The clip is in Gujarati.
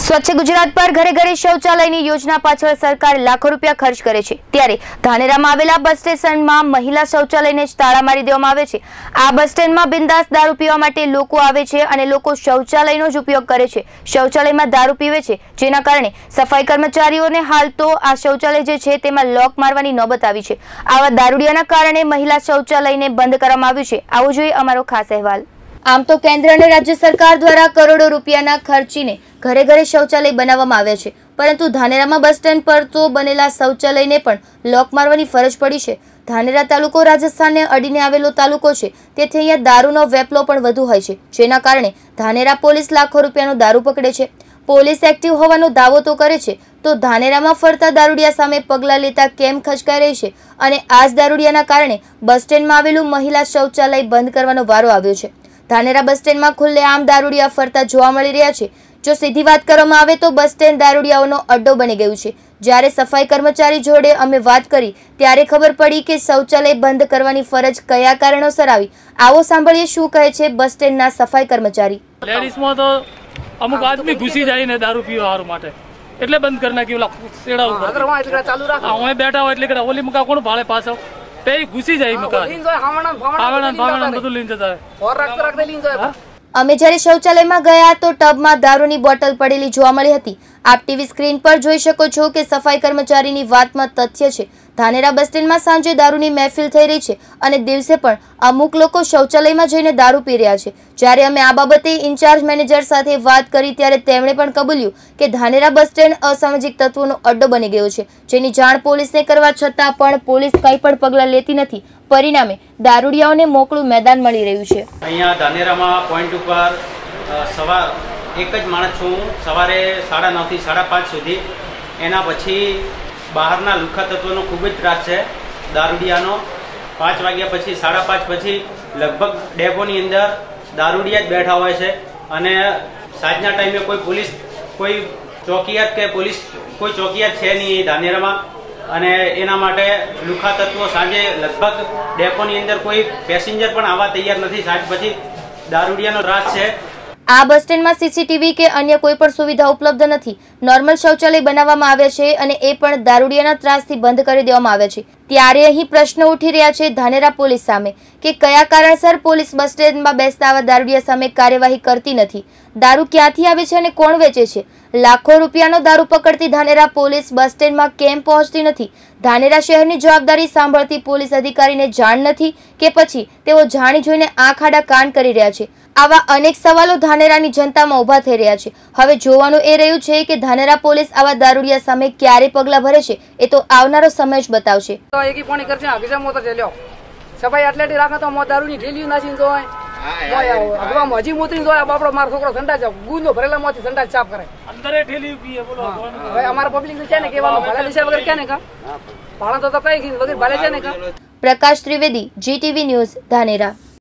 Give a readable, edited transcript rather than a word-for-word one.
સ્વચ્છ ગુજરાત પર ઘરે ઘરે શૌચાલયની યોજના પાછળ સરકાર લાખો રૂપિયા ખર્ચ કરે છે, ત્યારે ધાનેરામાં આવેલા બસ સ્ટેશનમાં મહિલા શૌચાલયને જ તાળા મારી દેવામાં આવે છે। આ બસ સ્ટેન્ડમાં બિંદાસ દારૂ પીવા માટે લોકો આવે છે અને લોકો શૌચાલયનો જ ઉપયોગ કરે છે, શૌચાલયમાં દારૂ પીવે છે, જેના કારણે સફાઈ કર્મચારીઓને હાલ તો આ શૌચાલય જે છે તેમાં લોક મારવાની નોબત આવી છે। આવા દારૂડિયાના કારણે મહિલા શૌચાલયને બંધ કરવામાં આવ્યું છે। આવો જોઈએ અમારો ખાસ અહેવાલ। આમ તો કેન્દ્ર અને રાજ્ય સરકાર દ્વારા કરોડો રૂપિયાના ખર્ચીને ઘરે ઘરે શૌચાલય બનાવવામાં આવ્યા છે, પરંતુ ધાનેરામાં બસ સ્ટેન્ડ પર તો બનેલા શૌચાલયને પણ લોક મારવાની ફરજ પડી છે। ધાનેરા તાલુકો રાજસ્થાનને અડીને આવેલો તાલુકો છે, તેથી અહીંયા દારૂનો વેપલો પણ વધુ હોય છે, જેના કારણે ધાનેરા પોલીસ લાખો રૂપિયાનો દારૂ પકડે છે। પોલીસ એક્ટિવ હોવાનો દાવો તો કરે છે, તો ધાનેરામાં ફરતા દારૂડિયા સામે પગલાં લેતા કેમ ખચકાઈ રહી છે અને આ જ દારૂડિયાના કારણે બસ સ્ટેન્ડમાં આવેલું મહિલા શૌચાલય બંધ કરવાનો વારો આવ્યો છે। ધાનેરા બસ સ્ટેન્ડમાં ખુલ્લેઆમ દારૂડિયા ફરતા જોવા મળી રહ્યા છે। જો સીધી વાત કરવામાં આવે તો બસ સ્ટેન્ડ દારૂડિયાઓનો અડ્ડો બની ગયું છે। જ્યારે સફાઈ કર્મચારી જોડે અમે વાત કરી ત્યારે ખબર પડી કે શૌચાલય બંધ કરવાની ફરજ કયા કારણોસર આવી। આવો સાંભળીએ શું કહે છે બસ સ્ટેન્ડના સફાઈ કર્મચારી। લેડીઝમાં તો અમુક આદમી ઘૂસી જાય ને દારૂ પીવા માટે, એટલે બંધ કરી નાખ્યું। સેડા ઉપર હું બેઠા હોય એટલે ઓલી મકા કોણ ભાડે પાછળ તે ઘૂસી જાય મકા બધું લઈને જતા। અમે જ્યારે શૌચાલયમાં ગયા તો ટબમાં દારૂની બોટલ પડેલી જોવા મળી હતી। આપ ટીવી સ્ક્રીન પર જોઈ શકો છો કે સફાઈ કર્મચારીની વાતમાં તથ્ય છે। ધાનેરા બસ સ્ટેન્ડમાં સાંજે દારૂની મહેફિલ થઈ રહી છે અને દિવસે પણ અમુક લોકો શૌચાલયમાં જઈને દારૂ પી રહ્યા છે। જ્યારે અમે આ બાબતે ઇન્ચાર્જ મેનેજર સાથે વાત કરી ત્યારે તેમણે પણ કબૂલ્યું કે ધાનેરા બસ સ્ટેન્ડ અસામાજિક તત્વોનો અડ્ડો બની ગયો છે, જેની જાણ પોલીસને કરવા છતાં પણ પોલીસ કંઈ પણ પગલાં લેતી નથી। પરિણામે દારૂડિયાઓને મોકળું મેદાન મળી રહ્યું છે। અહીંયા ધાનેરામાં પોઈન્ટ ઉપર સવાર એક જ માણસ છું, સવારે 9:30 થી 5:30 સુધી। એના પછી બહારના લુખ્ખા તત્વોનો ખૂબ જ ત્રાસ છે, દારૂડિયાનો। 5 વાગ્યા પછી 5:30 પછી લગભગ ડેપોની અંદર દારૂડિયા જ બેઠા હોય છે અને સાંજના ટાઈમે કોઈ પોલીસ કોઈ ચોકીયાત કે પોલીસ કોઈ ચોકીયાત છે નહીં ધાનેરામાં, અને એના માટે લુખ્ખા તત્વો સાંજે લગભગ ડેપોની અંદર કોઈ પેસેન્જર પણ આવવા તૈયાર નથી। સાંજ પછી દારૂડિયાનો ત્રાસ છે। આ બસ સ્ટેન્ડમાં સીસીટીવી કે અન્ય કોઈ પણ સુવિધા ઉપલબ્ધ નથી। નોર્મલ શૌચાલય બનાવવામાં આવ્યા છે અને એ પણ દારૂડિયાના ત્રાસથી બંધ કરી દેવામાં આવ્યા છે। ત્યારે અહીં પ્રશ્ન ઉઠી રહ્યા છે ધાનેરા પોલીસ સામે કે કયા કારણસર પોલીસ બસ સ્ટેન્ડમાં બેસતા આવા દારૂડિયા સામે કાર્યવાહી કરતી નથી। દારૂ ક્યાંથી આવે છે અને કોણ વેચે છે? લાખો રૂપિયાનો દારૂ પકડતી ધાનેરા પોલીસ બસ સ્ટેન્ડમાં કેમ પહોંચતી નથી? ધાનેરા શહેરની જવાબદારી સાંભળતી પોલીસ અધિકારીને જાણ નથી કે પછી તેઓ જાણી જોઈને આંખ આડા કાન કરી રહ્યા છે? આવા અનેક સવાલો ધાનેરાની જનતામાં ઉભા થઈ રહ્યા છે। હવે જોવાનું એ રહ્યું છે કે ધાનેરા પોલીસ આવા દારૂડિયા સામે ક્યારે પગલાં ભરે છે, એ તો આવનારો સમય જ બતાવશે। સફાઈ એટલી રાખે તો દારૂની ઢેલી નાખીને જોય હજી મોતરી જોય બાપડો મારો છોકરો સંડાસ ગુંજો ભરેલા માંથી સંડાસ સાફ કરે અંદર ઢેલી પીએ। બોલો હવે અમારા પબ્લિક છે ને કેવાનું ભલા દિશા વગર ક્યાં ને કા ભાડા તો કઈ વગર ભલે છે ને કા। Prakash Trivedi, GTV news, Dhanera.